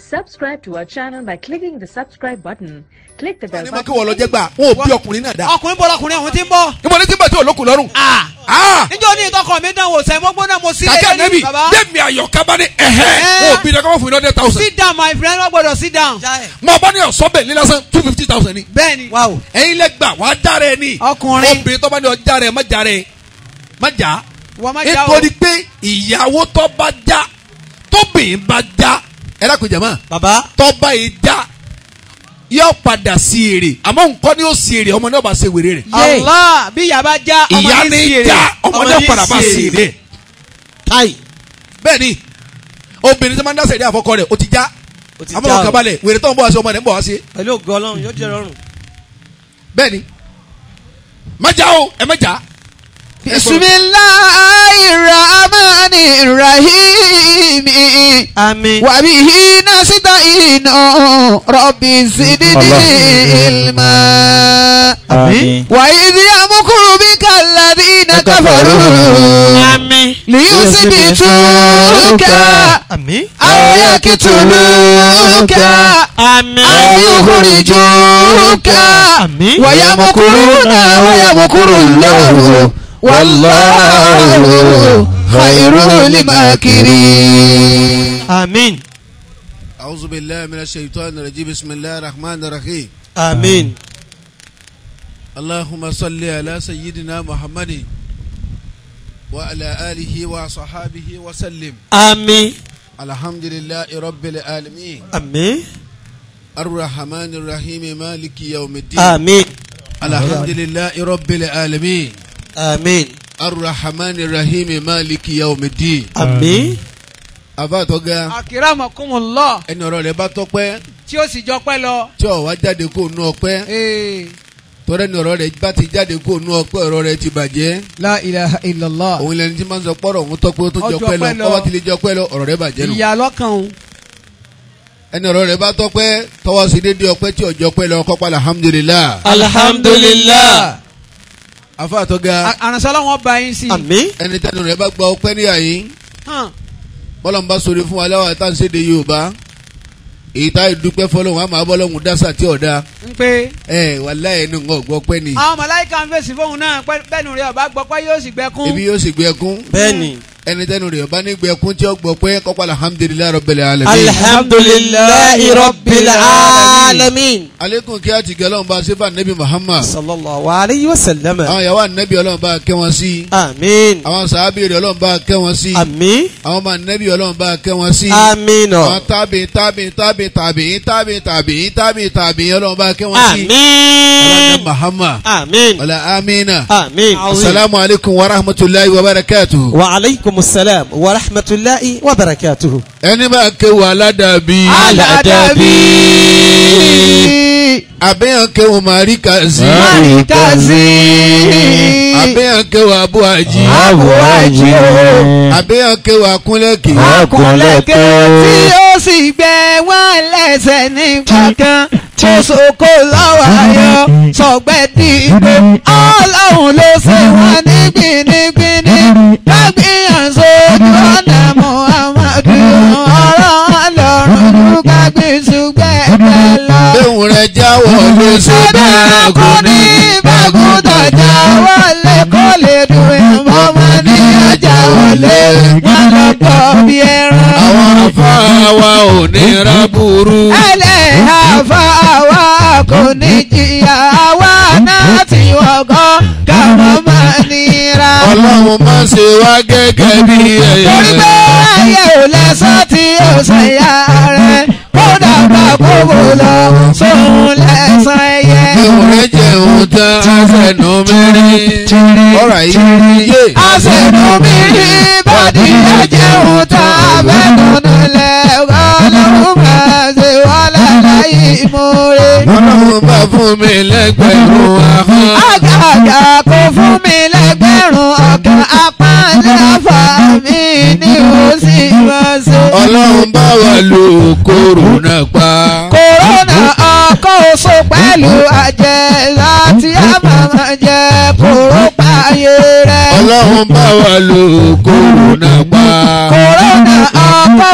Subscribe to our channel by clicking the subscribe button. Click the bell button. Kí wọ́n lọ jẹ́ gbà wọ́n ò bí ọkùnrin náà dá. Ọkùnrin bọ́ lọkùnrin àwọn tí ń bọ̀. Níbo ni tí ń bọ̀ tí ò lókun lọ́rùn. Níjọ́ ní ìtọ́kọ̀ mi dánwò sẹ́ mo gbóná mo sí Kàkẹ́ nẹ́bí Dẹ́mi Ayọ̀ká bá ní wọ́n ò bí dọ́kọ́ fún 100,000. Sit down my friend wọ́n gbọ́dọ̀ sit down. Mo bá ní ọ̀sán bẹ̀ nílásán 250,000 ni. Bẹ́ẹ̀ni. Ẹ̀yin lẹ́gbà wàá jára ẹ ní. Ọkùnrin. Obìnrin tó bá ní ọjà rẹ̀ má já rẹ̀ má já. Wọ́n má já o. Nítorí pé ìyàwó tó bá já tóbìnrin bá já ẹ dákun jẹ̀mọ́. Bàbá. Tó bá yìí já yóò padà sí èrè àmọ́ nǹkan ni ó sí èrè ọmọ náà bá ṣe wèrè rẹ̀. Allah bí ìyá bá já ọmọ ìyá ní sí ni èrè. já ọmọ náà padà bá sí èrè. Táì. Bẹ́ẹ̀ ni obìnrin tí wọ́n máa ń dá sẹ̀rí àfọkọ rẹ̀ ó ti já àmọ́ ọkàn balẹ̀ wèrè tó ń bọ̀ wá sí ọmọ rẹ̀ ń bọ̀ wá sí. Pẹ̀lú ògo Ọlọ́run yóò jẹ́ rọrùn. Bẹ́ẹ̀ ni má já o ẹ má já. Bismillahirrahmanirrahim. Àmín. Wa bihi nasta'inu rabbi zidni ilma. Àmín. Wa idh yamkuru bika alladhina kafaru. Àmín. Liyuthbituka. Àmín. Aw yaqtuluka. Àmín. Aw yukhrijuka. Àmín. Wa yamkuruna wa yamkuru Allahu. Wallahu khairul makirin. Àmín. A'udhu billahi minash shaitanir rajim. Bismillahir rahmanir rahim. Àmín. Allahumma salli ala sayyidina Muhammadin wa ala alihi wa sahabihi wa sallim. Àmín. Alhamdulillahi rabbil alamin. Àmín. Ar-rahmanir rahim maliki yawmiddin. Àmín. Alhamdulillahi rabbil alamin. Àmín. Ar-rahmanir rahim maliki yawmiddin. Àmín. Àbá tó ga Akramakumullah. ẹni ọ̀rọ̀ rẹ̀ bá tọ́pẹ́ Tí ó sì jọ pẹ́ lọ. tí ó wá jáde kó nú ọpẹ́ tọ́rẹ́ ni ọ̀rọ̀ rẹ̀ bá ti jáde kó nú ọpẹ́ ọ̀rọ̀ rẹ̀ ti bàjẹ́. La ilaha illallah. Òun lẹni tí máa ń sọ pọ́rọ̀ òun tọ́pẹ́ ó tún jọ pẹ́ lọ ọwọ́ ti lè jọ pẹ́ lọ ọ̀rọ̀ rẹ̀ bàjẹ́ nù. Ìyá lọ́kàn o. Ẹni ọ̀rọ̀ rẹ̀ bá tọ́pẹ́ tọwọ́ sí dédé ọpẹ́ tí ọjọ́ pẹ́ lọ kọ́pá alhamdulillah. Alhamdulillah. Àfáà tó ga Àrànsálà wọn bá yín sí. Àmín. ẹni tẹnu rẹ̀ bá gba ọpẹ́ níyà yín bọ́lá ń bá sori fún wa láwọn àtàn séde Yorùbá èyí tá ìdúpẹ́ fọlọ́hún àmọ́ abọ́lọ́hún dásà tí ọ̀dà Ń pé. wàláhì ẹni ń gbọ́ pẹ́ ni Àwọn màláíkà ń fèsì fóun náà bẹ́ẹ̀nu rẹ̀ ọba gbọ́ pé yóò sì gbẹkún. ebi yóò sì gbé ẹkún. Bẹ́ẹ̀ni. ẹni tẹnu rẹ̀ bá ní gbé ẹkún tí ó gbọ́ pé kọ́pá alhamdulillahi rabbil alamin. Alhamdulillahi rabbil alamin. alekun kí á ti gẹ Ọlọ́run bá sefa nabi Muhammad. Sallallahu alayhi wa sallam. àwọn yàrá nabi Ọlọ́run bá kẹ́ wọn sí. Àmín. àwọn sàábì rẹ̀ Ọlọ́run bá kẹ́ wọn sí. Àmín. àwọn ọmọ nabi Ọlọ́run bá kẹ́ wọn sí. Àmín. àwọn tábì Ọlọ́run bá kẹ́ wọn sí. Àmín. Ọlọ́run Muhammad. Àmín. wala amina. Àmín. Assalamu alaikum wa rahmatullahi wa barakatuh. Wa alaykum assalam wa rahmatullahi wa barakatuhu. ẹni bá kéwù aládàbí. Aládàbí. àbẹ̀yàn kéwù màríkàsí. Marikazi. àbẹ̀yàn kéwù abúhájì. Abuaji. àbẹ̀yàn kéwù akúnlẹ̀kì. Akunlẹ̀kẹ̀ tí ó sì gbẹ wọ́n lẹ́sẹ̀ nígbà kan tó soko lọ́wọ́ ayọ̀ sọ̀gbẹ́ dìgbò Ọlọ́run ló ṣe wọ́n ní gbinigbini kágbìyàn sójú ọ̀nà Muhammadu ọ̀rọ̀ Ọlọ́run ló kágbìsùgbẹ́ bẹ́ẹ̀ lọ. bẹ́ẹ̀ rẹ̀ jáwọ́ ló ṣe bẹ́ẹ̀ kò ní bàgùtà jáwọ́lé kó lè dùn ìmọ̀mọ́ ní ajáwọ́lé wọn lọ́kọ̀ bí ẹran. àwọn afárá wa ò ní rábùrú. ẹlẹ́yàfà wa kò ní jìyà wa náà tí wọ́n kọ́ káwọn máa nira. Ọlọ́run má ṣe wá gẹ́gẹ́ bí ẹyẹ. torí pé ayé ò lẹ́sọ̀ tí ó ṣẹ̀yà rẹ̀ kó dàgbà kókò lọ sóhun lẹ́sàn ẹyẹ. bẹ́ẹ̀ rẹ̀ jẹun tán aṣẹ́nu mẹ́rin. ọ̀rọ̀ yìí yé. aṣẹ́nu mi rí bọ́dí ẹ̀jẹ̀hún tá a fẹ́ nùnú lẹ̀ Ọlọ́run máa ṣe wàhálà láyé ìmoore. Ọlọ́run bá fún mi lẹ́gbẹ̀rún ahọ́n. àgàgà kò fún mi lẹ́gbẹ̀rún ọ̀kan apá lẹ́fà mi ní ó sì máa ṣe. Ọlọ́run bá wà lò kòrónà pa. kòrónà ọkọ̀ oṣù pẹ̀lú àjẹ́ láti àmàmà jẹ́ kóró páyé rẹ̀. Ọlọ́run bá wà lò kòrónà pa. kòrónà ọkọ̀ oṣù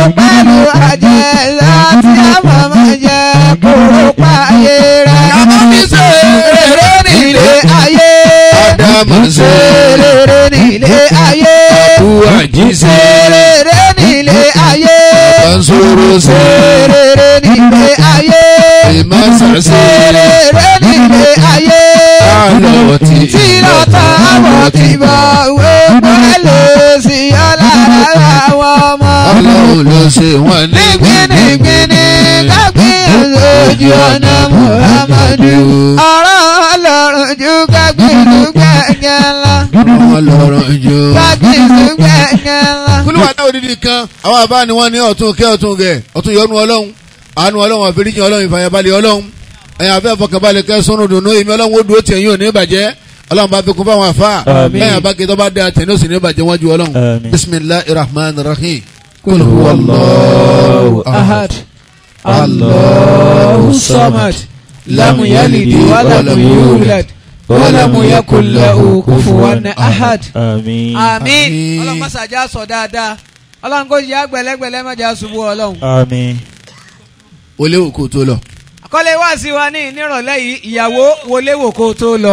pẹ̀lú àjẹ́ láti àmọ̀mọ̀ jẹ́ kóró páyé rẹ̀. Yàrá mi ṣe Rere nílé ayé. Ádámù ṣe Rere nílé ayé. Àbúrò àjíṣe Rere nílé ayé. Kansoro ṣe Rere nílé ayé. Ìmọ̀sán ṣe Rere nílé ayé. Àlọ́ ti Tí lọ́tà àbọ̀ ti bọ̀ gbogbo ẹ̀ lè sí ọ̀lára àwọn ọmọ. Ọlọ́run ló ṣe wọ́n ní Nígbìnígbìní kágbìyàn lójú ọ̀nà Muhammadu. Ọ̀rọ̀ Ọlọ́run ju kágbìyàn gbẹ̀gẹ̀ lọ. Ọlọ́run jù. Kágbìyàn gbẹ̀gẹ̀ lọ. Kúlúwà náà odidi kan àwọn àbá ni wọ́n ní ọ̀tún kẹ́ ọ̀tún gẹ̀ ọ̀tún yọnu Ọlọ́run àánú Ọlọ́run àforíjì Ọlọ́run ìfàyàbalẹ̀ Ọlọ́run ẹ̀yìn afẹ́ fọkànbalẹ̀ kẹ́ sọ́nù dùnú èmi Ọlọ́run ó dúró tiẹ̀ yín ò ní bàjẹ́ Ọlọ́run bá fi kún fáwọn àfa ẹ̀yìn abáké tó bá dé àtẹ̀ ní òsì ní bàjẹ́ wọ́n ju Ọlọ́run bisimilahi rahman rahim kul huwallahu ahad Allahu samad lam yalid wa lam yulad wa lam yakul lahu kufuwan ahad. Àmín. Àmín. Ọlọ́run mọ́sàájá sọ dáadáa. Ọlọ́run kò yá gbẹ̀lẹ́gbẹ̀lẹ́ mọ́jà ṣubú Ọlọ́run. Àmín. olè òkú tó lọ. Àkọlé wá sí wa ní nírọ̀lẹ́ yìí ìyàwó wọlé wò kó tó lọ.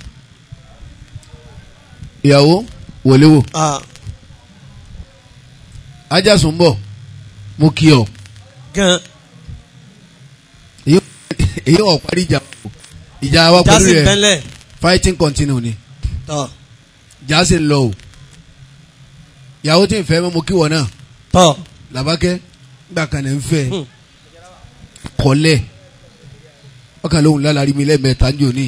ìyàwó wọlé wò ajásun bọ̀ mo kí ọ gan. èyí ọ̀ parí ìjà wa pẹ̀lú jásí rẹ̀ bẹ́lẹ̀. fighting continue ni tọ́ jásí ń lọ o ìyàwó tí ń fẹ́ mọ́ mo kí wọ náà tọ́. làbákẹ́ gbà kan ní ń fẹ́ kọ́lẹ̀ ọkàn lóhùn lálàrí mi lẹ́ẹ̀mẹ́ta ń jò ní.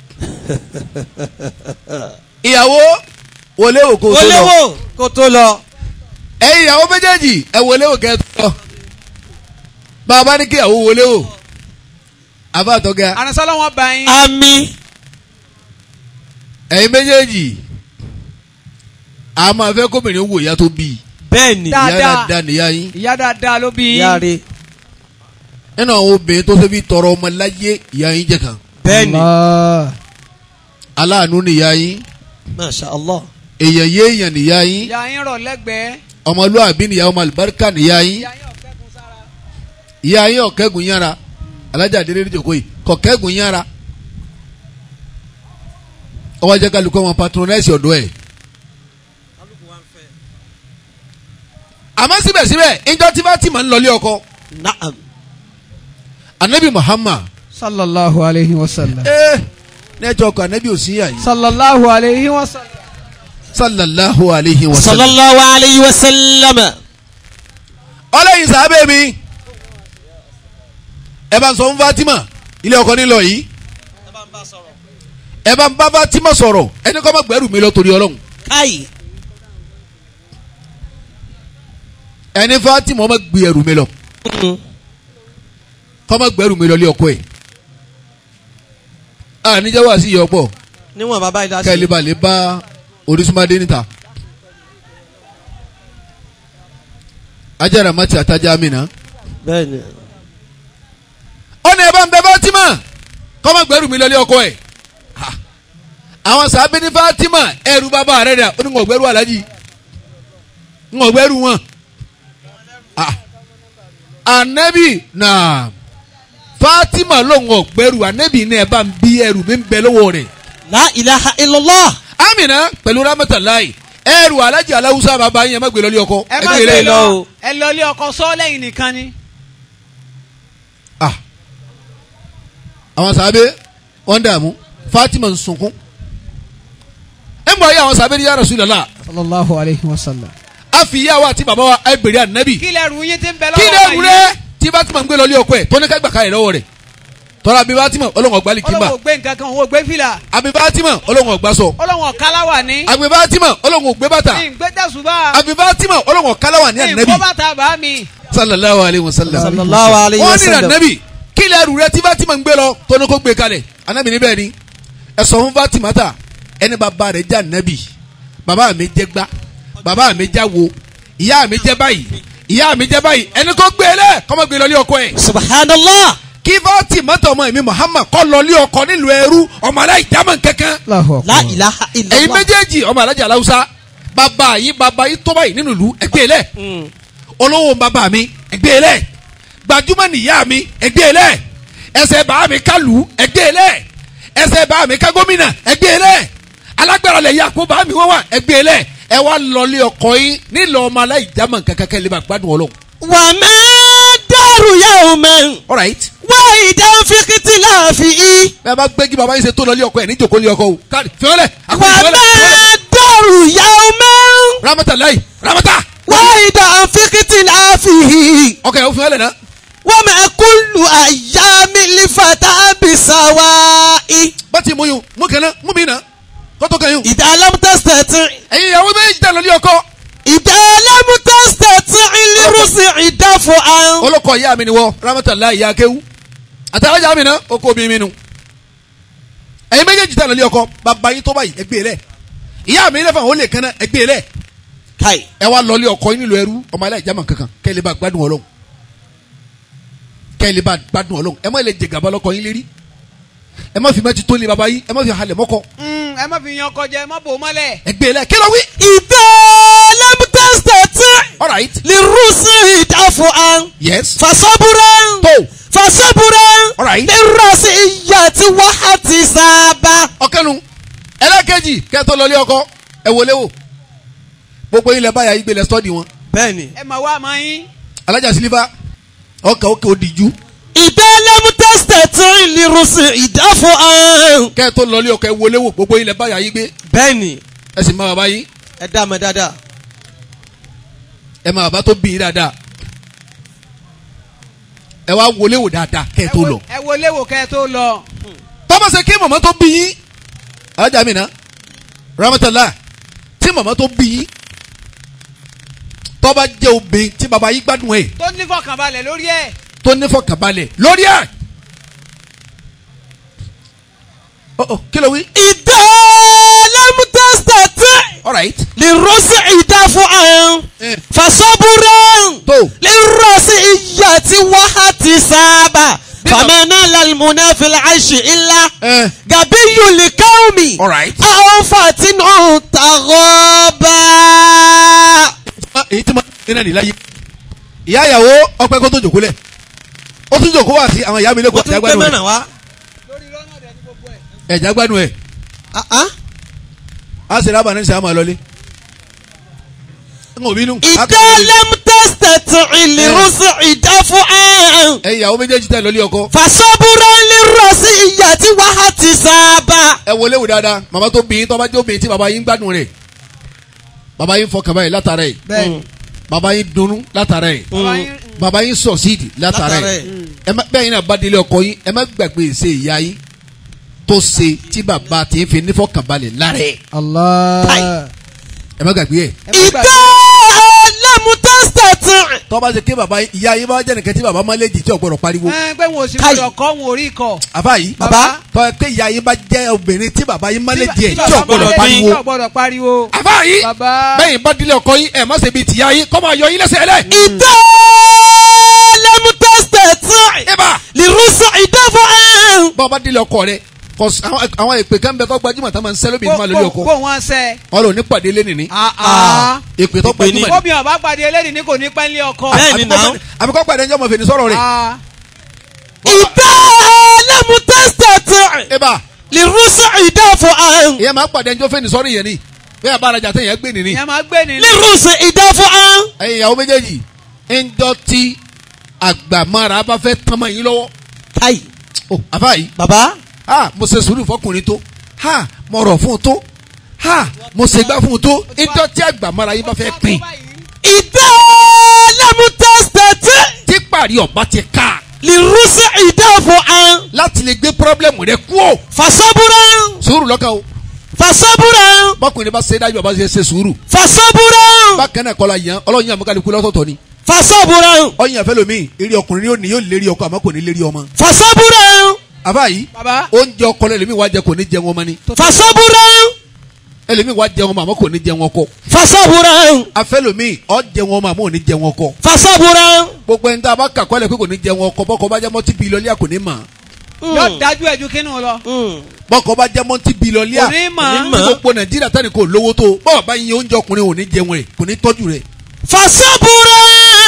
ìyàwó wọlé wò kó tó wọlé lọ wò kó tó lọ. ẹ̀yin ìyàwó méjèèjì ẹ wọlé wò kẹ́ tó lọ bàbá ní kí ìyàwó wọlé wò àbá àtọ́gá Àrùnsọ́lọ́ wọn bá yín. àmín. ẹ̀yin méjèèjì a máa fẹ́ kóbìnrin wò ìyá tó bí i. bẹ́ẹ̀ ni. Dáadáa. ìyá dáadáa nìyá yín. Ìyá dáadáa ló bí yín. yáre. nínú àwọn obìnrin tó ṣe fi tọrọ ọmọ láyé ìyá yín jẹ́ kan. bẹ́ẹ̀ ni. aláàánú nìyá yín. masha allah. èèyàn yé èèyàn nìyá yín. Ìyá yín rọ̀ lẹ́gbẹ̀ẹ́. ọmọlúwàbí nìyá ọmọ àlùbáríkà nìyá yín. Ìyá yín ọ̀kẹ́gun sára. ìyá yín ọ̀kẹ́gun yára alájà délé níjòkó yìí kọ̀kẹ́gun yára. ọwọ́ jẹ́ kálukọ́ wọn patronize ọ̀dọ́ ẹ̀. àmọ́ síbẹ̀síbẹ̀ ìjọ tí bá ti máa ń lọlé ọkọ. naam. anabi Muhammad. Sallallahu alayhi wa sallam. nẹ́ẹ̀tọ́ ọkọ anabi ò sí yà yìí. Sallallahu alayhi wa sallam. sallallahu alayhi wa sallam. sallallahu alayhi wa sallam. ọlẹ́yin sábẹ́ mi ẹ bá ń sọ fún Fatima ilé ọkọ nílò yìí ẹ bá ń bá Fatima sọ̀rọ̀ ẹni kọ́ máa gbẹ́rù mi lọ torí Ọlọ́run káyì. ẹni Fatima ọmọ gbé ẹrù mi lọ kọ́ máa gbẹ́rù mi lọ lé ọkọ ẹ̀ níjẹ́ wá sí iye ọ̀pọ̀ níwọ̀n bàbá ìdásí. kẹ́lẹ́ bá lè bá orísùnmáde níta ajára mati àtajà mìíràn bẹ́ẹ̀ ni. ọ̀nà ẹ̀ bá ń bẹ Fatima kọ́ máa gbẹ́rù mi lọ lé ọkọ ẹ̀ àwọn sábẹ́ ní Fatima ẹrù bàbá rẹ̀ dà ó ní ń ọ̀gbẹ́rù alájì ń ọ̀gbẹ́rù wọn. Anabi na Fatima lóhùn ọ̀gbẹ́rù anabi ní ẹ̀ bá ń bí ẹrù mi ń bẹ lọ́wọ́ rẹ̀. la ilaha illallah. Amina pẹ̀lú rahmatulahi ẹrù alájì aláwùsá bàbá yẹn má gbé lọ́lé ọkọ. Ẹ má gbé lọ. Ẹ lọ ilé ọkọ sọ lẹ́yìn nìkan ni. àwọn sábẹ́ wọ́n dààmú Fatima ń sunkún. ẹ mọ̀ ayé àwọn sábẹ́ ní ya Rasulullah. Sallallahu alayhi wa sallam. a fi ìyá wa àti bàbá wa ẹ gbèrè ànábì. Kí lẹ rù yín tí ń bẹ lọ́wọ́ kí lè rú rẹ tí Fatima ń gbé lọ́lé ọkọ ẹ̀ tó ní ká gbà ká ẹ̀ lọ́wọ́ rẹ̀ tọ́ra bí Fatima ọlọ́wọ́n ọgbà lìkìmbà. Ọlọ́wọ́n gbé nǹkan kan òun ò gbé fìlà. àbí Fatima ọlọ́wọ́n ọgbà sọ. Ọlọ́wọ́n ọ̀kálá ní. àbí Fatima ọlọ́wọ́n ògbé bàtà. Ìgbé tẹ̀sùbá. àbí Fatima ọlọ́wọ́n ọ̀kálá ní ànábì. Ìkó bàtà bá mi. sallallahu alayhi wa sallam. sallallahu alayhi wa wọ́n ní sallam. ànábì kí lè rú rẹ tí Fatima ń gbé lọ tó ní kó gbé kalẹ̀ ànábì níbẹ̀ ni ẹ sọ fún Fatima ta ẹni bàbá rẹ̀ jẹ́ ànábì bàbá mi jẹ́ gbá bàbá mi jẹ́ wo ìyá mi jẹ́ báyìí ìyá mi jẹ́ báyìí ẹni kó gbé lẹ̀ kọ́mọ gbé lọ́lé ọkọ ẹ̀. subhanallah. kí Fatima tọ ọmọ mi Muhammad kọ́ lọ́lé ọkọ nílùú ẹrú ọmọ aláìjámọ̀ kankan. la ilaha ẹ̀yin illallah. méjèèjì ọmọ alájà aláwùsá bàbá yìí tó báyìí nínú ìlú ẹgbẹ́ lẹ̀ olówó bàbá mi ẹgbẹ́ ẹlẹ́ gbajúmọ̀ nìyá mi ẹgbẹ́ ẹlẹ́ ẹsẹ̀ bàá mi ká lù ẹgbẹ́ ẹlẹ́ ẹsẹ̀ bàá mi ká gómìnà ẹgbẹ́ ẹlẹ́ alágbára lẹ̀ yà kó bàá mi wọ́n wà ẹgbẹ́ ẹlẹ́ ẹ wá lọlé ọkọ yín nílò ọmọ aláìjámọ̀ kankan lè bá gbádùn Ọlọ́run. wà á máa dàrú yàwó mẹ́. all right. wá ìdá fíkìtì láàfin yìí. bẹ́ẹ̀ bá gbégi bàbá yín ṣe tó lọlé ọkọ ẹ̀ ní jòkó lé ọkọ o káàdì fiọ́lẹ̀. wà á máa dàrú yàwó mẹ́. ramata láyì ramata. wá ìdá fíkìtì láàfin yìí. ọkọ ẹ̀ ó fiọ́lẹ̀ náà. wọ́n máa kúlù àyà mi lífàtà bisawa i. bá ti mú yun mú kẹ́nà mú mi nà kótó kan yun. ìdá alámútẹ́sítẹ̀tì. ẹ̀yin ìyàwó méjì tẹ̀ lọlé ọkọ. ìdá alámútẹ́sítẹ̀tì ìlírùsì ìdáfọ̀ àrùn. olùkọ ìyá mi ni wọ ramata láyì ya kéwú àtàlájà mi náà oko mi nù. ẹ̀yin méjèèjì tẹ̀ lọlé ọkọ bàbá yín tó báyìí ẹgbẹ́ lẹ̀ ìyá mi lẹ́fà ó lè kẹ́nà ẹgbẹ́ lẹ̀ káì. ẹ wá lọlé ọkọ yín nílò ẹrú ọmọ aláìjámọ̀ kankan kẹ́ ẹ lè bá gbádùn Ọlọ́run kẹ́ ẹ lè bá gbádùn Ọlọ́run ẹ má lè jẹ gàba lọ́kọ yín lérí ẹ má fi mẹ́tì tó lé baba yín ẹ má fi halẹ̀ mọ́kọ. ẹ má fi yan kọjá ẹ má bò mọ́lẹ̀. ẹgbẹ́ lẹ̀ kí ló wí. ìdá alámútẹ́sítẹ̀tì. all right. lírùsì ìdáfọ̀ àrùn. yes. fasọ́bùrẹ́. tó. fasọ́bùrẹ́. all right. lírùsì ìyá tí wàhátì sábà. ọ̀kẹ́nu ẹlẹ́kẹ̀jì kẹ́tọ́ lọlé ọkọ ẹ wọlé wò gbogbo yín lẹ báyà yín gbé lẹ sọ́ọ̀dì wọn. bẹ́ẹ̀ni. ẹ mà wá àmọ́ yín. alájà sílífà ọkà òkè òdìjú ìdá alámútẹ́sítẹ̀tì lírùsì ìdáfọ̀ àrùn. kẹ́tọ́ lọlé ọkọ ẹ wọlé wò gbogbo yín lẹ báyà yín gbé bẹ́ẹ̀ni. ẹ sì máa bàbá yín ẹ dá mọ dáadáa. ẹ máa bàbá tó bí yín dáadáa ẹ wá wọlé wò dáadáa kẹ́tọ́ lọ. ẹ wọlé wò kẹ́ ẹ tó lọ. tọ́ba ṣe kí màmá tó bí yín alájà mi ná ramatala tí màmá tó bí yín tọ́ba jẹ́ obìnrin tí baba yín gbádùn ẹ̀ tó ní fọkànbalẹ̀ lórí ẹ̀. tó nífọ̀kànbalẹ̀ lórí ẹ̀. kí ló wí. ìdá alámútẹ́sítẹ̀tì. all right. lírùsì ìdáfọ̀ àrùn. Eh. fasọ́bùrẹ́. tó. lírùsì ìyá tí wàhátì sábà. fàmẹ́nà lálùmọ́nà fìlà àìsí ilá. gàbí yòlì káwùmí. all right. àwọn fàtínà tàgọ́bà. èyí tí mo ní náà níláyé ìyá ìyàwó ọpẹ kó tó jòkó lẹ ó tún jòkó wá sí àwọn ìyá mi lẹkọọ wọ́n tún gbé mẹ́rin wá. ẹ̀já gbádùn ẹ̀ á sì rábà ní sàmà lọlé ń òbí nù. ìdá alámútẹ́sítẹ̀tì lírùsì ìdáfọ̀ àrùn. ẹ ìyàwó méjèèjì tẹ lọlé ọkọ. fasọ́bùrẹ́ lírùsì ìyá tí wàhátì sábà. ẹ wọlé wò dáadáa màmá tó bí yín tó bá jẹ́ obìnrin tí bàbá yín gbádùn rẹ̀ bàbá yín fọkàn báyìí látara ẹ̀ bẹ́ẹ̀ni. bàbá yín dunnú látara ẹ̀ bàbá yín sọ̀síìdì látara ẹ̀ ẹ má bẹ́ẹ̀ yín náà bá délé ọkọ yín ẹ má gbàgbé ṣe ìyá yín tó ṣe tí bàbá tí ń fi nífọ̀kànbalẹ̀ lára ẹ̀ Allah. ẹ má gbàgbé ẹ̀. ìdá alámútẹ́sítẹ̀tì. tó bá ṣe ké bàbá ìyá yín bá jẹ́ nìkan tí bàbá má lè jì tí ò gbọ́dọ̀ pariwo. pé wọn ò sì gbọdọ̀ kọ́ wọn ò rí kọ́. àbá yìí Bàbá. tó pé ìyá yín bá jẹ́ obìnrin tí bàbá yín má lè jì tí tí ò bàbá gbọ́dọ̀ má lè pariwo. tí ò gbọdọ̀ pariwo. àbá yìí Bàbá. bẹ́ẹ̀ bá délé ọkọ yín ẹ̀ má ṣe bíi tìyá yín kọ́ máa yọ yín lẹ́sẹ̀ lẹ̀. ìdá alámútẹ́sítẹ̀tì. ibà lírùsì ìdáfọ̀ àrùn. bá bá délé ọkọ rẹ àwọn èpè kan bẹ tó gbajúmọ̀ tó máa ń sẹ́lóbì ní máa lórí ọkọ kó wọn sẹ́. wọn lò ní pàdé lẹ́nìí ní èpè tó Èpè ni. gbajúmọ̀ ní. obìnrin ọba pàdé eléyìí ní kò ní pẹ́ńlé ọkọ. Bẹ́ẹ̀ni náà. àbíkọ́ pàdé ẹjọ́ mọ̀ fèdè sọ̀rọ̀ rẹ̀. ìdá alámútẹ́sítẹ̀tì. ibà lírùsì ìdáfọ̀ àrùn. ìyẹn máa pàdé ẹjọ́ fèdè sọ̀rọ̀ yẹn ni bẹ́ẹ̀ bá arajà tẹ̀yẹ̀ gbé nìní. ìyẹn máa gbé ní. lírùsì ìdáfọ̀ àrùn. ẹ̀yin ìyàwó méjèèjì ń jọ tí àgbàmára bá fẹ́ tán mọ́ yín lọ́wọ́. káì. àbá yìí bàbá. mo ṣe sùúrù fọkùnrin tó mo rọ̀ fún un tó mo ṣe gbá fún un tó ń jọ tí àgbàmára yín bá fẹ́ pin ìdá alámútẹ́sítẹ̀tì. tí pàrí ọ̀bá ti ká lírùsì ìdáfọ̀ àrùn. láti lè gbé pírọ́blẹ̀mù rẹ kú o. fasọ́bùrẹ́. sùúrù lọ́kàn o. fasọ́bùrẹ́. bọ́kùnrin bá ṣe dájú bàbá ṣe sùúrù. fasọ́bùrẹ́. bákan náà kọ́la yàn ọlọ́yin àmúkálukú lọ́tọ̀ọ̀tọ̀ ni. fasọ́bùrẹ́. ọyìn àfẹ́ lomi eré ọkùnrin yóò lérí ọkọ àmọ́ kò ní lérí ọmọ. fasọ́bùrẹ́. àbá yìí Bàbá. oúnjẹ ọkọ lẹ́lẹ́mí wá jẹ kò ní jẹ wọn mọ́ ni. fasọ́bùrẹ́. ẹlẹ́mí wá jẹ wọn mọ́ àmọ́ kò ní jẹ wọn kọ. fasọ́bùrẹ́. afẹ́ lomi ọ jẹ wọn mọ́ àmọ́ ò ní jẹ wọn kọ. fasọ́bùrẹ́. gbogbo ẹni tá a bá kà kọ́lẹ̀ pé kò ní jẹ wọn kọ bọ́kọ bá jẹ́ mọ́tí bílíọ̀lìà kò ní mọ̀. yóò dájú ẹ̀jú kínú lọ. bọ́kọ bá jẹ́ mọ́tí bílíọ̀lìà Kò ní mọ̀. ní gbogbo nàìjíríà tani kò lówó tó bọ́ọ̀ bá yin oúnjẹ ọkùnrin ò ní jẹun rẹ̀ kò ní tọ́jú rẹ̀. fasọ́bùrẹ́.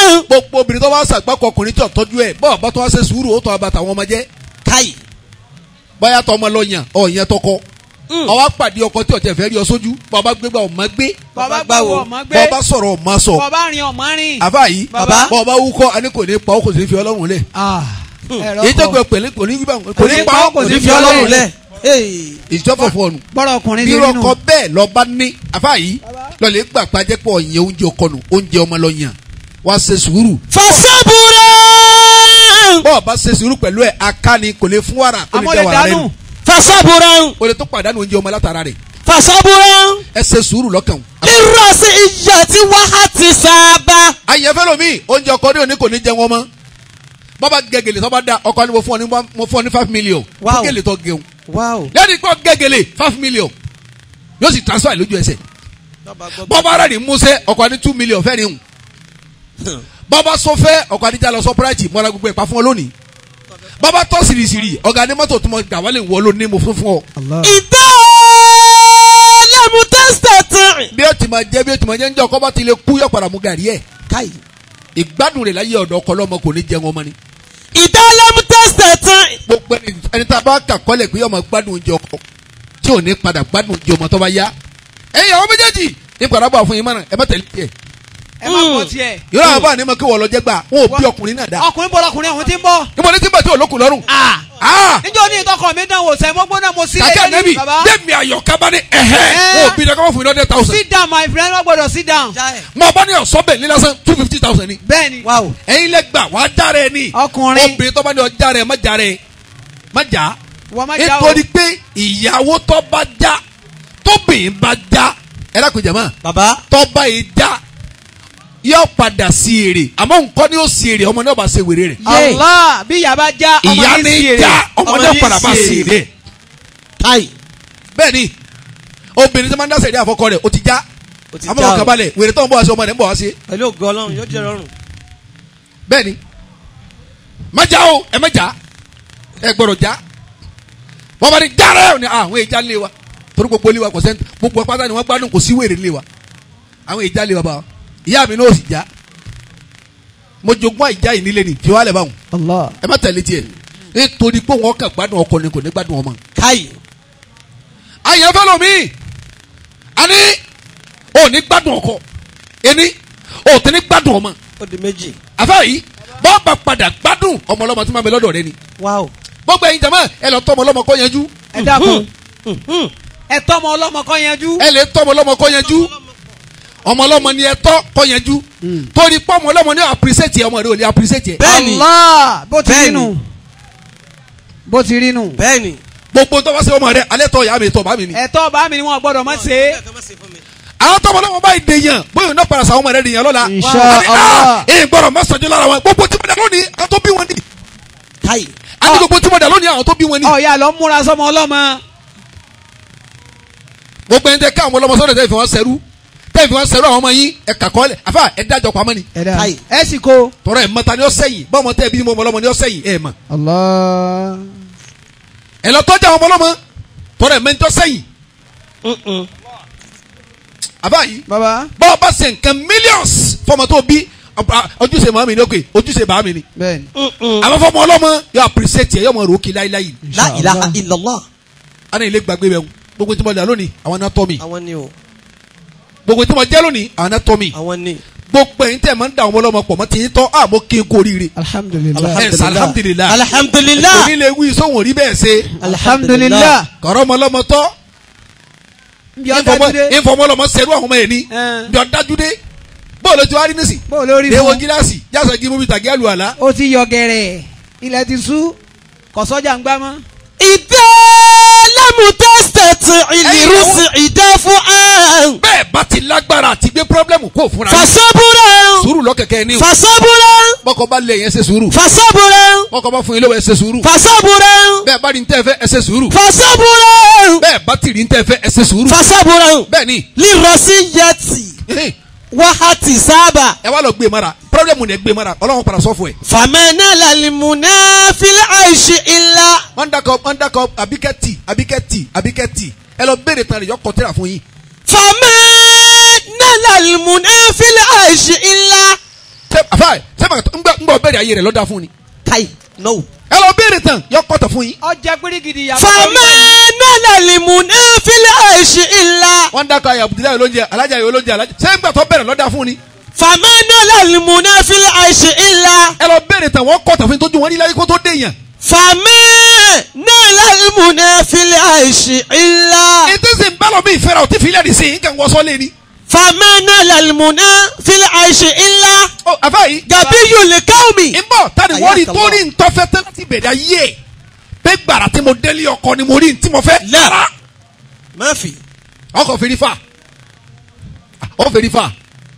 gbogbo obìnrin tó bá ṣàgbákò ọkùnrin tí ò tọ́jú ẹ̀ bọ́ọ̀ bá tó wá ṣe sùúrù ó tọ́ abàtà àwọn ọmọ jẹ́. káyì. báyà tó ọmọ lọ yàn ọ̀yàn tọkọ ọwọ́ pàdé ọkọ tí ọ̀tẹ̀ fẹ́ rí ọ sójú bàbá gbégbá ọmọ gbé bàbá gbàwọ̀ ọmọ gbé bàbá sọ̀rọ̀ ọmọ sọ bàbá rìn ọmọ rìn. àbá yìí Bàbá. bàbá wúkọ́ ẹni kò ní pa ó kò sì fi ọlọ́run lẹ̀ èyí tó gbé pẹ̀lú kò ní pa ó kò sì fi ọlọ́run lẹ̀ ìjọba fọnù bọ́rọ̀ ọkùnrin bí ṣe nínú. ọkọ bẹ́ẹ̀ lọ bá ní àbá yìí lọ́lẹ̀ gbà pàjẹ́ pọ̀ ọ̀yàn oúnjẹ ọkọ nù oúnjẹ ọmọ lọ yàn wá ṣe sùúrù fasabura. bọ́ọ̀ bá ṣe sùúrù pẹ̀lú ẹ̀ akáni kò lè fún wàrà ó lè àmọ́ dá lè wàrà rẹ̀ dánú. nù fasabura. ó lè tó pàdánù oúnjẹ ọmọ látara rẹ̀ fasabura. ẹ ṣe sùúrù lọ́kàn. lirasi iyati wahati saba. àyẹ̀fẹ́ lomi oúnjẹ ọkọ ní òní kò ní jẹ wọn mọ́ bọ́ba gẹ́gẹ́lẹ́ tọ́ba da ọkọ ni mo fún ọ ní 5 million Wow. fún gẹ́lẹ́ tó gẹ̀hún wow. lẹ́yìn kọ́ gẹ́gẹ́lẹ́ 5 million yóò sì transfer lójú ẹsẹ̀ bọ́ba rẹ̀ ní musẹ́ ọkọ ní 2 million fẹ́ ni hùn bọ́ba sọfẹ́ ọkọ adíjà lọ sọpráìtì mọ́ra gbogbo ẹ̀pá fún ọ lónìí bọ́ba tọ́ sìrìsìrì ọ̀gá ní mọ́tò tó mọ gbà wálé wọ́ lónìí mo fún ọ. ìdá lẹ́mu tẹ́sítẹ̀tì. bí ó ti máa jẹ́ ń jẹ́ ọkọ bá ti lè kú yọ padà mú gàrí ẹ̀ káyì. ìgbádùn rẹ̀ láyé ọ̀dọ̀ ọkọ lọ́mọ kò ní jẹun ọmọ ni. ìdá lẹ́mu tẹ́sítẹ̀tì. gbogbo ẹni tá a bá kà kọ́lẹ̀ pé ọmọ gbádùn oúnjẹ ọkọ tí ò ní padà gbádùn oúnjẹ ọmọ tó bá yá. ẹ̀yin àwọn méjèèjì ní padà bọ̀ fún yín mọ́ràn ẹ má tẹ̀lé tiẹ̀. ẹ má gbọ́ tiẹ̀. yóò àwọn bá ní ma kí wọ́n lọ jẹ́ gbà wọn ò bí ọkùnrin náà dá. ọkùnrin bọ́lá ọkùnrin ọ̀hún ti ń bọ̀. níbo ní tí bàtí olókùn lọ́rùn. níjọ́ ní ìtọ́kọ̀ mi dánwò sẹ́ mo gbóná mo sí kàkẹ́ nẹ́bí baba. dẹ́mi ayọ̀ká bá ní ẹ̀hẹ́ wọn ò bí dẹ́kọ́ fún yín lọ́dẹ̀ 1,000. sit down my friend wọ́n gbọ́dọ̀ sit down. mo bá ní ọ̀sọ́ bẹ̀ ní lásán 250,000 ni. bẹ́ẹ̀ni. wow. ẹ̀yin lẹ gbà wàá jára ẹ ní. ọkùnrin obìnrin tó bá ní ọjà rẹ má já rẹ má já. wọ́n má já o. nítorí pé ìyàwó tó bá já tóbìnrin bá já ẹ dákun jàmá baba. tó bá yìí já yóò padà sí èrè àmọ́ nǹkan ni ó sí èrè ọmọ náà bá ṣe wèrè rẹ̀. Allah bí ìyá bá já ìyá ọmọ ní sí ní èrè. já ọmọ náà padà bá sí èrè. káyì. bẹ́ẹ̀ ni obìnrin tó máa ń dá sẹ̀dí àfọkọ rẹ̀ ó ti já o ti àmọ́ já ọkàn o. balẹ̀ wèrè tó ń bọ̀ wá sí ọmọ rẹ̀ ń bọ̀ wá sí. pẹ̀lú ògo Ọlọ́run yóò jẹ́ rọrùn. bẹ́ẹ̀ ni má já o ẹ má já ẹ gbọ́dọ̀ já wọ́n bá ní já rẹ̀ ni àwọn ìjà ń lé wa torí gbogbo ilé wa kò sẹ́ni gbogbo pátá ni wọ́n gbádùn kò sí wèrè lé wa àwọn ìjà lé wa bá wa ìyá mi náà sì já mo jogún àìjá yìí nílé ni fi wálẹ̀ báwọn Allah. ẹ má tẹ̀lé tiẹ̀ nítorí pé wọn kàn gbádùn ọkọ ni kò ní gbádùn ọmọ. káyì. àyàn fẹ́ lomi àní ò ní gbádùn ọkọ ẹni ò tẹ́ ní gbádùn ọmọ ó di méjì. àfẹ́ yìí bọ́ọ̀ bá padà gbádùn ọmọ ọlọ́mọ tí máa bẹ lọ́dọ̀ rẹ ni wow. gbogbo ẹ̀yin jàmá ẹ lọ tọ́ ọmọ ọlọ́mọ kọ́ yanjú ẹ dákun ẹ tọ́mọ ọlọ́mọ kọ́ yanjú. ẹ lè tọ́ ọmọ ọlọ́mọ kọ́ yanjú ọmọ ọlọ́mọ ni ẹ tọ́ kọ́ yanjú torí pé ọmọ ọlọ́mọ ni appreciate ọmọ rẹ ò ní appreciate ẹ. bẹ́ẹ̀ni. Allah bó ti rí Bẹ́ẹ̀ni. nù bó ti rí nù. bẹ́ẹ̀ni. gbogbo tó bá ṣe ọmọ rẹ alẹ́ tọ́ ìyá mi tọ́ bá mi ni. ẹ̀tọ́ bá mi ni wọ́n gbọ́dọ̀ má ṣe é. àwọn tọ́mọ ọlọ́mọ báyìí dèèyàn bóyá iná padà sàwọn ọmọ rẹ dèèyàn lọ́la. Insha Àní, Allah. èyí gbọ́dọ̀ má sọjọ́ lára wọn gbogbo tí mo dà lónìí àwọn tó bí wọn ni. káyì. àti gbogbo tí mo dà lónìí àwọn tó bí wọn ni. ọ̀ya lọ múra sọmọ ọlọ́mọ. gbogbo ẹni tẹ ká àwọn ọlọmọ sọ́dọ̀ tẹ́ fi wọn sẹ́rú tẹ́ fi wọn sẹ́rú àwọn ọmọ yín ẹ kàkọ́ lẹ̀ àfà ẹ dájọ́ pamọ́ ni. káyì. ẹ sì kó. tọrọ ẹ mọta ni ó sẹ́yìn bọ́ọ̀mọ tẹ́ bí mo ọmọlọ́mọ ni ó sẹ́yìn ẹ mọ̀. Allah. ẹ lọ tọ́jú àwọn ọmọlọ́mọ tọrọ ẹ mẹ́ntọ́ sẹ́yìn. àbá yìí baba. bọ́ọ̀ bá ṣe nǹkan millions fọmọ tó bí ojúṣe màmí ni ó kè ojúṣe bàmí ni. bẹ́ẹ̀ni. àwọn fọmọ ọlọ́mọ yóò appreciate ẹ yóò mọ ròókì láíláí. la ilaha illallah. ana ilé gbàgbé bẹ́ẹ̀ gbogbo tí mo dà lónìí àwọn náà tọ́ mi àwọn ni o. gbogbo tí mo jẹ́ lónìí àwọn náà tọ́ mi àwọn ni. gbogbo ẹ̀yin tẹ̀ máa ń da àwọn ọlọ́mọ pọ̀ mọ́ ti yín tọ́ àmọ́ kí n kó oríire. alhamdulilayi. ẹ alhamdulilayi. alhamdulilah. èmi lè wí sóhun rí bẹ́ẹ̀ ṣe. alhamdulilayi. kọ̀rọ̀ ọmọ ọlọ́mọ tọ́. bí ọ dájú dé. ìfọmọ ọlọ́mọ sẹ́rú àwọn ọmọ yẹn ni. bí ọ dájú dé. bóòlù tí wàá rí nísì. bó lórí léwo fún. gíláàsì jása gí mú tàgé àlù àlá. ó ti yọ gẹ̀rẹ̀ ilẹ̀ ti sú kọ̀sọ́jà ń gbá mọ́. ìdá lẹ́mu tẹ́sítẹ̀tì ìlírùsì ìdá fún ẹ̀. bẹ́ẹ̀ bá ti lágbára àti gbé pírọ́blẹ́mù kó fúnra yín. fasabura. sùúrù lọ́kẹ̀kẹ́ ni o. fasabura. bọ́kọ bá lé yẹn ṣe sùúrù. fasabura. bọ́kọ bá fún yín lówó ẹ ṣe sùúrù. fasabura. bẹ́ẹ̀ bá rí ní tẹ́ fẹ́ ẹ ṣe sùúrù. fasabura. bẹ́ẹ̀ bá ti rí ní tẹ́ fẹ́ ẹ ṣe sùúrù. fasabura. bẹ́ẹ̀ ni lírọ̀sí yẹtì wáhátì sábà. ẹ wá lọ gbé mara pírọ́blẹ́mù ni ẹ gbé mara ọlọ́run padà sọ fún ẹ. fàmẹ́nà làlìmùnà fílẹ̀ àìṣe ìlà. wọ́n dákọ̀ àbíkẹ́tì ẹ lọ béèrè tán rẹ̀ yọ kọ́tẹ́rà fún yín. fàmẹ́nà làlìmùnà fílẹ̀ àìṣe ìlà. àfa sẹ́mi ńgbà bẹ̀rẹ̀ ayé rẹ̀ lọ́dà fún ni. kai no. ẹ lọ béèrè tán yọ kọ́tọ̀ fún yín. ọjà pírígìdì yàrá. fama nalalimu nafil aishi illa. wọ́n dákọ̀ ayé abudulayi olóúnjẹ alájà yìí olóúnjẹ alájà sẹ́mi gbà tó bẹ̀rẹ̀ lọ́dà fún ni. fama nalalimu nafil aishi illa. ẹ lọ béèrè tán wọ́n kọ́tọ̀ fún yín tójú wọn ní láyé kó tó dé yàn. fama nalalimu nafil aishi illa. ètò ìsìn bá lọ bí ìfẹ́ra ò tí fi lẹ́ẹ̀dì sí i nǹkan wọ́sọ́ lé ni. fama nalalimu nafil aishi illa. ọ àfa yìí. gabiyul qaumi. ń bọ̀ tani wọ́n rí tó rí ntọ́fẹ́ tẹ́ láti bẹ̀rẹ̀ ayé pé gbàrà tí mo délé ọkọ ni mo rí ntí mo fẹ́. la má fi. ọkọ̀ fèrè fà ọ fèrè fà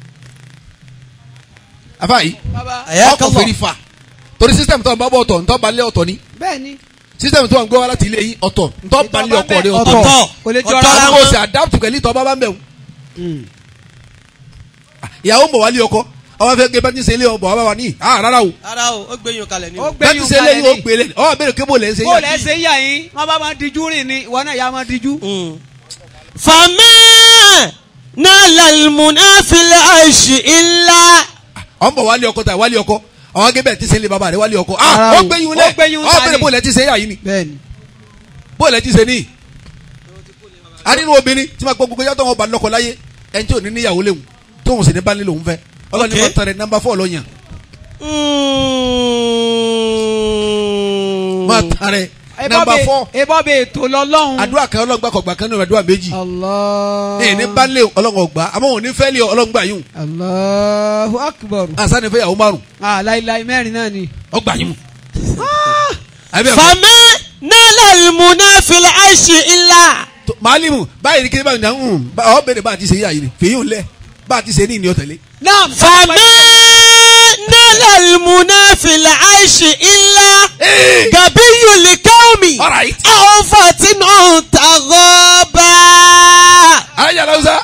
àfa yìí ọkọ̀ fèrè fà torí sísítẹ̀mù tó ń bá bọ̀ ọ̀tọ̀ ntọ́ balẹ̀ ọ̀tọ̀ ni bẹ́ẹ̀ni. sísítẹ̀mù tó ń gbé wá láti ilé yìí ọ̀tọ̀ ntọ́ balẹ̀ ọkọ̀ rẹ̀ ọ̀tọ̀ ọ̀tọ̀ kò lè jọra ọ̀tọ̀ àwọn wọn. oṣù adapt pẹ̀lú ìtọ́ bábá ń bẹ̀ wò. ìyàwó ń bọ̀ wálé ọkọ ọwọ́ fẹ́ gé bẹ́tí sẹ́lẹ̀ ọ̀bọ̀ wá wà ní rárá o ara o ó gbé yín kalẹ̀ ní. ó gbé bẹ́tí yín sẹ́lẹ̀ kalẹ̀ yìí ó ní. gbélé ọwọ́ bẹ̀rẹ̀ kébò lẹ́ ń ṣe bó yà lẹ́ ṣe yà yín wọ́n bá máa dijú rìn ni ìwọ náà yà máa dijú. fama nalalimu nafil aishi illa. ọ̀ ń bọ̀ wálé ọkọ tà wálé ọkọ àwọn gé bẹ́tí sẹ́lẹ̀ bàbá rẹ̀ wálé ọkọ Rárá ó o. gbé yín Ó lẹ̀ gbé yín ọ̀ ta bẹ̀rẹ̀ ni. bó lẹ́ ti ṣe yà yìí ni bẹ́ẹ̀ni. bó lẹ́ ti ṣe ní. a nínú obìnrin tí ma gbọ́ gbogbo yàtọ̀ wọn bá lọ́kọ láyé ẹni tí ò ní níyàwó léwu tóun sì ní bá nílò òun fẹ́ ọlọ́ni Okay. máa tán rẹ̀ nọ́mbà 4 lọ́yàn máa tán rẹ̀ nọ́mbà 4 ebọ́ bẹ ètò lọ́lọ́run. àdúrà kan ọlọ́gbà kọ̀gbà kan nínú àdúrà méjì Allah. ní bá lé ọlọ́run ọgbà àmọ́ òun ní fẹ́ lé ọlọ́ngbà yìí Allahu akbar. àṣà ni fẹ́ yàwó márùn láíláí mẹ́rin náà ni. ọgbà yìí mu. fama nalalimu nafil aishi illa. màálìmù báyìí ní kí ní báyìí ní ọ bẹ̀rẹ̀ bá a ti ṣe yà yìí ni fèyí ò lẹ̀ bá a ti ṣe ní ìní ọ̀tẹ̀lẹ̀. naam. fama nalalimu nafil aishi illa. gabiyul qaumi. All right. aw fatinu taghaba. ayé aláwùsá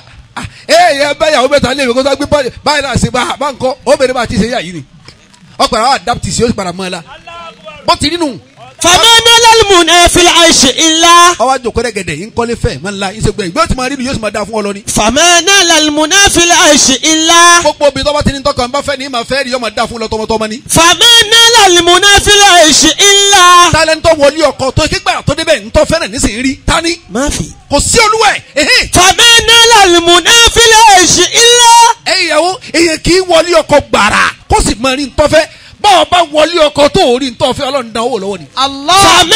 yẹ bá yàwó mẹ́ta lé mi kó tó gbé báyìí náà ṣe bá ń kọ́ ó bẹ̀rẹ̀ bá a ti ṣe yà yìí ni ọkọ̀ àwọn adapt sí ó sì padà mọ́ ẹ la bó ti nínú. fama nalalimu nafil aishi illa. ọwọ́ àjòkó rẹ̀ gẹ̀dẹ̀ yín kọ́lé fẹ́ máa ń la yín ṣe gbẹ ìgbẹ́ tí ma rí ni yóò sì máa da fún ọ lọ ni. fama nalalimu nafil aishi illa. gbogbo obìnrin tó bá ti ní tọkàn bá fẹ́ ní ma fẹ́ rí yóò máa da fún lọ tọmọtọmọ ni. fama nalalimu nafil aishi illa. tálẹ́ńtọ́ wọlé ọkọ tó kígbà tó débẹ̀ ńtọ́ fẹ́ràn nísìnyí rí tání má fi. kò sí olúwẹ̀ fama nalalimu nafil aishi illa. ẹ̀yin ìyàwó èyàn kì í wọlé ọkọ gbàrà kó sì máa rí ntọ́fẹ́ báwo bá wọlé ọkọ tó rí ntọ́fẹ́ ọlọ́run dán owó lọ́wọ́ ni. Allah. fama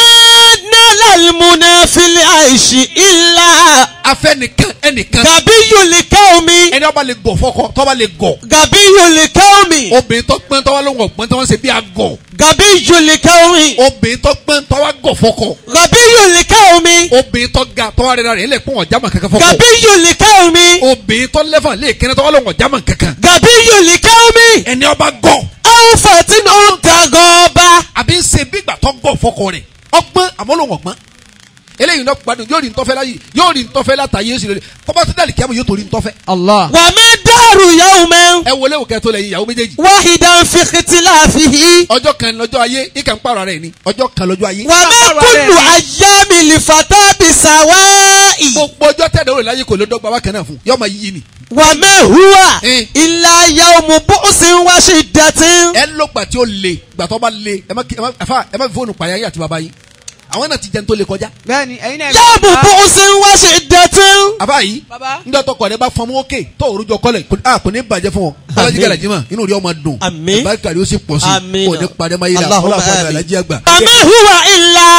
nalalimu nafil aishi illa. afẹ́ nìkan ẹnìkan gabiyul qaumi. ẹni ọba lè gọ̀ fọkọ tọ́ba lè gọ̀ gabiyul qaumi. obìnrin tó gbọ́n tọ́wọ́ ló ń wọ̀ gbọ́n tọ́wọ́ ṣe bí agọ̀ gabiyul qaumi. obìnrin tó gbọ́n tọ́wọ́ gọ̀ fọkọ gabiyul qaumi. obìnrin tó ga tọ́wọ́ rẹ̀ rẹ̀ lè pọ́n ọ̀já mọ̀ kankan fọkọ gabiyul qaumi. obìnrin tó lẹ́fà lè kẹ́ni tọ́wọ́ ló ń ọ̀já mọ̀ kankan gabiyul qaumi. ẹni ọba gọ̀ aw fatinu taghaba. àbí ń ṣe bí ìgbà tó gọ̀ fọkọ rẹ̀ ọgbọ́n àmọ́ ló ń ọgbọ́n eléyìí náà gbádùn yóò rí ntọ́fẹ́ láyé yóò rí ntọ́fẹ́ látàyè yóò sì rí kọ́bá tó dàlí kíámù yóò tó rí ntọ́fẹ́. Allah. wa ma daru yawman ẹ wọlé òkè tó lẹ́yìn ìyàwó méjèèjì. wahidan fi ikhtilafihi. ọjọ́ kan lọ́jọ́ ayé ìkà ń pààrọ̀ rẹ̀ ni ọjọ́ kan lọ́jọ́ ayé. wa ma kullu ayyami li fata bisawa'i. gbogbo ọjọ́ tẹ̀dọ̀ rẹ̀ láyé kò ló dọ́gba wákẹ́ náà fún yọ́ọ́ máa yí ni. wa ma huwa illa yawmu bu'sin wa shiddatin. ẹ ló gbà tí ó le gbà tó bá le ẹ má fi fóònù pààyà yín àti bàbá yín àwọn náà ti jẹun tó le kọjá. bẹ́ẹ̀ni ẹ̀yin náà. yawmu bu'sin wa shiddatin. àbá yìí baba. ń dọ́tọ̀ kọ̀ ẹ̀ bá fọmú òkè tó òrùjọ kọlẹ̀ kò ní bàjẹ́ fún wọn. alájí gàlàjì mà inú rí ọmọ dùn. Àmín. ìbáríkà rí ó sì pọ̀ sí Àmín. kò ní parẹ́ máa yí la Allahumma ọlọ́run àfọ̀jà àmín. alájí àgbà. wa ma huwa illa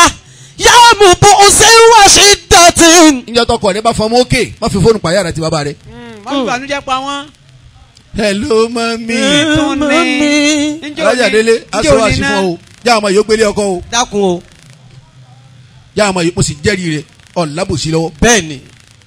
yawmu bu'sin wa shiddatin. ń dọ́tọ̀ kọ̀ ẹ̀ bá fọmú òkè má fi fóònù pààyà rẹ̀ àti bàbá rẹ̀. wọ́n fi bànújẹ́ pa wọ́n. hello mami. tún ní. alájà délé aṣọ àṣì fún ọ o já àwọn yóò gbélé ọkọ o dákun o. já àwọn yóò mo sì jẹ́rìí rẹ̀ ọ̀n lábòsí lọ́wọ́ bẹ́ẹ̀ni.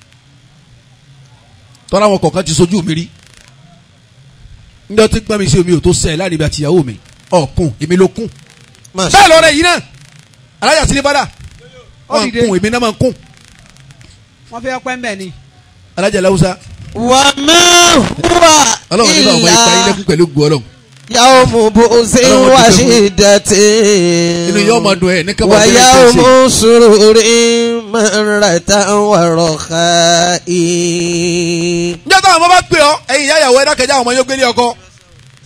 tọ́lá àwọn kọ̀ọ̀kan ti sojú mi rí ńdọ́ tí gbọ́n mi sí omi ò tó sẹ́ láàrin ibi àtìyàwó mi ọ̀kun èmi ló kún bẹ́ẹ̀ lọ́rẹ́ yìí náà alájà sílé bádà wọ́n kún èmi náà máa ń kún wọ́n fẹ́ ọpẹ́ mbẹ́ ni. alájà láwùsá wa ma huwa ọlọ́run nígbà wọn ìpa yín lẹ́kún pẹ̀lú gbọ́ ọlọ́run yawmu bu'sin wa shiddatin. inú yóò máa dùn ẹ̀ ní kábàá wa tẹ́lẹ̀ yawmu sururin marratan wa rakha'i. ǹjẹ́ táwọn ọmọ bá pè ọ́ ẹ̀yin ìyá ìyàwó ẹ̀dá kẹjá àwọn ọmọ yóò gbélé ọkọ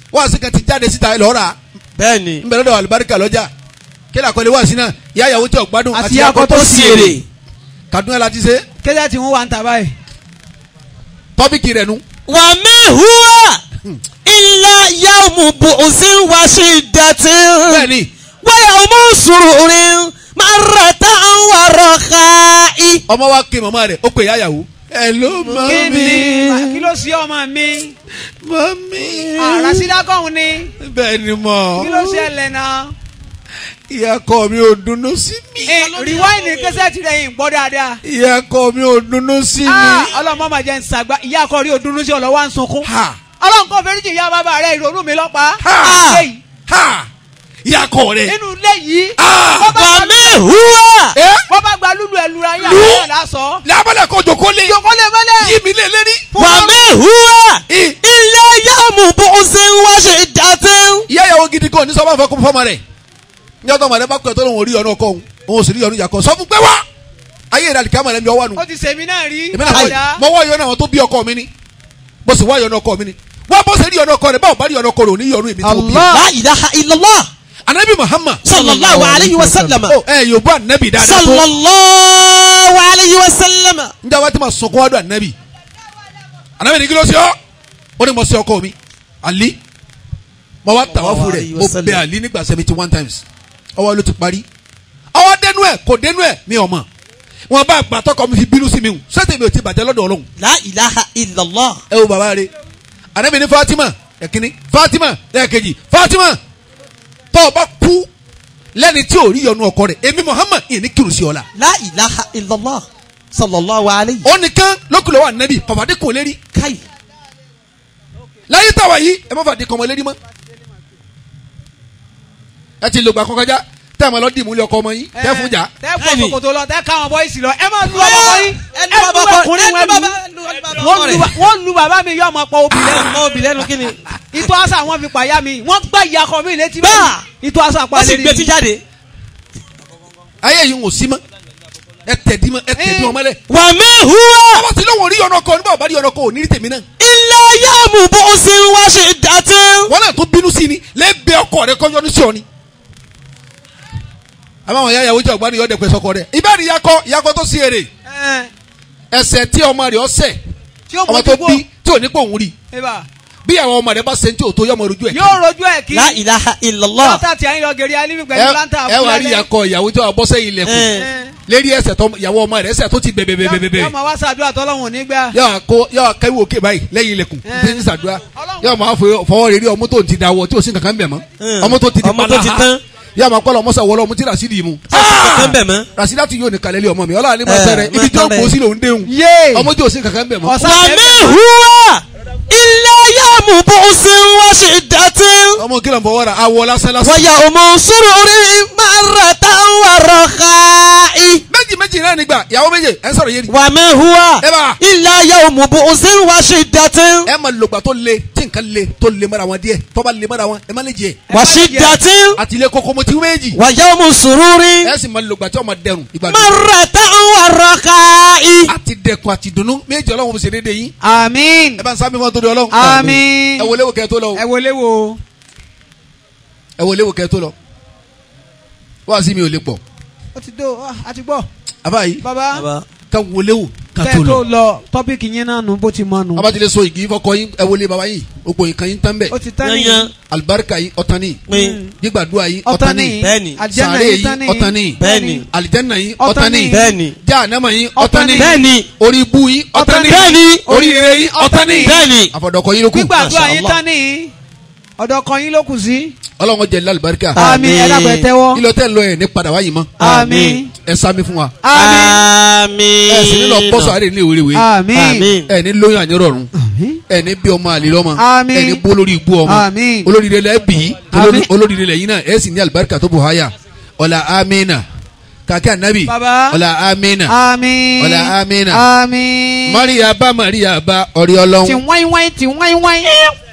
wá sí kan ti jáde síta ẹ lọ́ra bẹ́ẹ̀ni. ń bẹ lọ́dọ̀ àlùbáríkà lọ́jà kí lè àkọlé wá sí náà ìyá ìyàwó tí ò gbádùn àti akọ tó sí èrè. Kaduna la ti ṣe kẹ́sẹ̀ tí wọ́n wà ń ta báyìí. tọ́bíkì rẹ̀ nu. wa ma huwa illa yawmu bu'sin wa shiddatin. bẹ́ẹ̀ni wa yawmu sururin marratan wa rakha'i. ọmọ wa kí màmá rẹ̀ ó pè ìyá ìyàwó. hello kí mami. ni kí ló sí ọmọ mi. mami. àràsídákọ̀hún ni. bẹ́ẹ̀ni mọ̀. kí ló ṣẹlẹ̀ náà. ìyá ọkọ mi ò dunnú sí mi. rìwáìnì kẹsẹ̀ tí lẹ́yìn gbọ́ dáadáa. ìyá ọkọ mi ò dunnú sí mi. ọlọ́mọ máa jẹ́ ń sàgbà ìyá akọ rí òdùnnú sí ọlọ́wọ́ à ń sunkún. ha ọlọ́run kò fẹ́rí jì ìyá bàbá rẹ̀ ìrònú mi lọ́pàá. ha ha ìyá ọkọ rẹ̀. nínú ilé yìí. wa ma huwa. wọ́n bá gba lúlu ẹ̀lú ra yín àwọn ọ̀la sọ. lábàlẹ̀ kó jòkó lé. jòkó lé mọ́lẹ̀. yí mi lé lérí. wa ma huwa illa yawmu bu'sin wa shiddatin. ìyá ìyàwó gidi kan ní sọ fún ọkọ fọmọ rẹ̀ ní ọjọ́ mọ̀lẹ́ bá pẹ̀ tó lóun ò rí ọ̀nà ọkọ òun òun ò sì rí ọ̀nà ìyàkọ̀ sọ fún pé wá ayé ìdàlì kí á mọ̀lẹ́ mi ọwọ́ nu. ó ti sèmi náà rí. èmi náà mo wá ìyọ̀nà àwọn tó bí ọkọ mi ni bó sì wá ìyọ̀nà ọkọ mi ni wọ́n bó ṣe rí ọ̀nà ọkọ rẹ̀ báwo bá rí ọ̀nà ọkọ rẹ̀ ò ní yọ̀nù èmi tí mo bí. la ilaha illallah. anabi Muhammad sallallahu alayhi wa sallam. yóò bọ́ anabi dáadáa tó. sallallahu alayhi wa sallam. n jẹ́ wá tí ma sọ̀kọ́ wá dùn anabi anabi ní kí ló ṣe ọ́ ó ní mo ṣe ọkọ mi Ali mo wá tàwáfù rẹ̀ mo bẹ Ali nígbà 71 times ọwọ́ ló ti parí ọwọ́ dẹnu ẹ̀ kò dẹnu ẹ̀ mi ò mọ̀ wọn bá gbà tọkọ mi fi bínú sí mi hù sẹ́tẹ̀ mi ò ti bàjẹ́ lọ́dọ̀ Ọlọ́run. la ilaha illallah. ẹ wo bàbá rẹ̀ anabi ní Fatima ẹ̀kíní Fatima lẹ́ẹ̀kejì Fatima tó o bá kú lẹ́ni tí ò rí yọnu ọkọ rẹ̀ èmi Muhammad yìí ní kírun sí ọ la. la ilaha illallah. sallallahu alayhi. ó nìkan lókùlọ̀ wà nẹ́bí pàpàdé kò lérí. kai. láyé táwa yìí ẹ má fàdé kọ́mọ lérí mọ́. ẹ ti lògbà kọ́kọ́já tẹ́ ẹ máa lọ dì múlẹ̀ ọkọ ọmọ yín tẹ́ fún jà. tẹ́ fún kòkòtò lọ tẹ́ káwọn bọ́ìsì lọ ẹ máa lu ọmọ yín ẹ lu ọkùnrin wọ́n lu bàbá mi yọ ọmọ pọ̀ obì lẹ́nu. ọmọ obì lẹ́nu kí ni. ìtọ́ àṣà wọn fi pàyà mi wọ́n gbá ìyá ọkọ mi létí báyìí ìtọ́ àṣà pa wọ́n sì gbé tí jáde. ayé yìí ń wò sí mọ́ ẹ tẹ̀dí wọn mọ́lẹ̀. wa ma huwa ọmọ tí lóun rí ọ̀nà ọkọ nígbà wọ́n bá rí ọ̀nà ọkọ ò ní rí tèmi náà. illa yawmu bu'sin wa shiddatin. wọ́n náà tó bínú sí ni lẹ́gbẹ̀ẹ́ ọkọ rẹ̀ kọ́jọ́ ní sí ọ ni. àmọ́ àwọn ìyá ìyàwó jẹ́ ọ̀gbọ́n ni yọ̀ọ́ dẹ̀pẹ́ sọkọ rẹ̀ ìbáàrí ìyàkọ́ tó sí èrè ẹsẹ̀ tí ọmọ rẹ̀ ọ̀sẹ̀ ọmọ tó bí tí ò ní pò ń rí bí àwọn ọmọ rẹ̀ bá ṣe ń tí ò tó yọmọ rojú ẹ̀ kí. yóò rojú ẹ̀ kí. la ilaha illallah. dọ́tà tí a ń yọ gèrè alíbi pẹ̀lú láńtà ẹ wà rí ìyàkọ́ ìyàwó tí wọ́n bọ́ sẹ́yìn ilẹ̀kùn lérí ẹsẹ̀ tó ìyàwó ọmọ rẹ̀ ẹsẹ̀ tó ti bẹ̀bẹ̀bẹ̀bẹ̀. yóò máa wá ṣàdúrà tọ́lọ́hún nígbà. yóò kẹ́wò òkè báyìí lẹ́yìn ilẹ̀kùn tí ń ṣàdúrà yóò máa fọwọ́ rẹ̀ rí ọmọ tó ti dáwọ́ tí ò sí kankan bẹ̀ mọ́ ọmọ tó ti di palaha yóò máa kọ́lọ̀ ọmọọsà wọlé ọmọ tí rasidi mu. rasidi àti yóò ní kalẹ́lẹ́ ọmọ mi ọlọ́run ní ma sẹ́rẹ̀ ibi tí ó kó sí lòún déhùn ọmọ tí ò sí kankan bẹ̀ mọ́. wa ma huwa illa yawmu bu'sin wa shiddatin. ọmọ kìlọ̀ fọwọ́ ra awọ lásán lásán. wa yawmu sururin marratan wa rakha'i. méjì náà nígbà ìyàwó méje ẹ ń sọ̀rọ̀ yé ni. wa ma huwa ẹ bá. illa yawmu bu'sin wa shiddatin. ẹ máa lògbà tó le tí nǹkan le tó le mọ́ra wọn díẹ̀ tó bá le mọ́ra wọn ẹ má lè jẹ. wa shiddatin. àti ilé koko mo ti méjì. wa yawmu sururin ẹ sì máa lògbà tí wọ́n máa dẹrùn ìgbà marratan wa rakha'i. àti dẹkùn àti dùnnú méjì ọlọ́run mo ṣe déédéé yín. àmín. ẹ bá ń sábẹ́ fún ọtọ́dọ̀ ọlọ́run. àmín. ẹ wọlé wò kẹ́ tó lọ. ẹ wọlé wò. ẹ wọlé wò kẹ́ tó lọ. wá sí mi ò lè pọ̀. ó ti dó a ti gbọ́. àbáyé baba ká wọlé wò ká tó kẹ́ lọ. tó lọ tọ́pìkì yẹn náà nù bó ti mọ nù. ọba ti lè so igi fọkọ yín ẹ wọlé baba yín ògbó yín kan yín tán bẹ. ó ti tán ní. alibarika yín ọ̀tán ní. gbígbàdúrà yín ọ̀tán ọ̀tán ní. bẹ́ẹ̀ni. alijanna sàárè yín yín tán ní. ọ̀tán ní. bẹ́ẹ̀ni. alijanna yín ọ̀tán ọ̀tán ní. ní. bẹ́ẹ̀ni. jahannama yín ọ̀tán ní. bẹ́ẹ̀ni. orí ibu yín ọ̀tán ní. bẹ́ẹ̀ni. orí ire yín ọ̀tán ní. bẹ́ẹ̀ni. àfọ̀dọ̀kọ yín ló kù. gbígbàdúrà yín tán ní. ọ̀dọ̀ kan yín ló kù sí. ọlọ́run jẹ́ alibarika. àmín ẹ dàgbà ẹ tẹ́wọ́. ilé ọtẹ lọ ẹ ní padà wáyé mọ́. àmín. ẹ sami fún wa. àmín. ẹ sì ní lọ bọ́sọ̀ àárẹ̀ ní ìwéréwé. àmín. ẹ ní lóyún ànyọ́rọ̀rùn. àmín. ẹ ní bí ọmọ àlè lọ́mọ. àmín. ẹ ní bó lórí ibú ọmọ. àmín. olóríire lẹ bì í. àmín. olóríire lẹ yín náà ẹ sì ní alibarika tó bù háyà. ọ̀la amina. kàkẹ́ ànábì. baba. ọ̀la amina. àmín. ọ̀la amina. àmín. Maria bá ọ̀rẹ́ ọlọ́run. ti wáyíwáyí ti wáyíwáyí.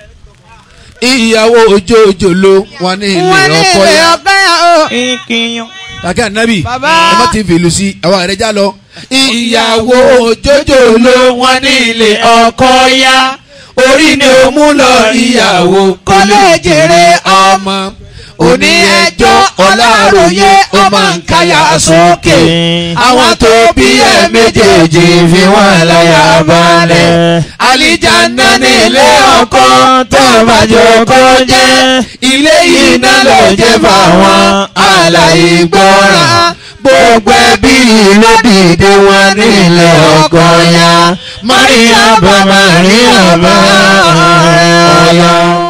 ìyàwó ojoojolo wọn ní ilé ọkọ ya. ìkìyàn. kàkẹ́ ànábì. baba. ẹ má ti fèlú sí àwọn àrẹ́jà lọ. ìyàwó ojoojolo wọn ní ilé ọkọ ya. orí ni ó mú lọ ìyàwó kó lè jèrè ọmọ. òní ẹjọ́ ọláròyé ó máa ń káyà sókè àwọn tó bí ẹ méjèèjì fi wọ́n láyà balẹ̀ àlìjáná nílé ọkọ tó bá jókòó jẹ́ ilé yìí náà ló jẹ́ fáwọn aláìgbọràn gbogbo ẹbí ló dìde wọn nílé ọkọ ya Maria bá Maria bá ọyọ.